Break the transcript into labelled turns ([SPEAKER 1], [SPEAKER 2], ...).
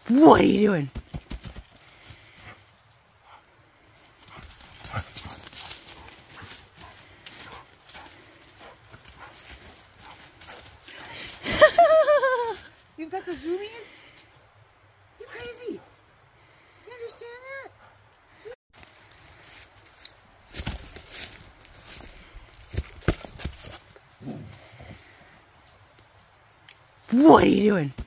[SPEAKER 1] What are you doing?
[SPEAKER 2] You've got the zoomies? You crazy? You understand that?
[SPEAKER 1] What are you doing?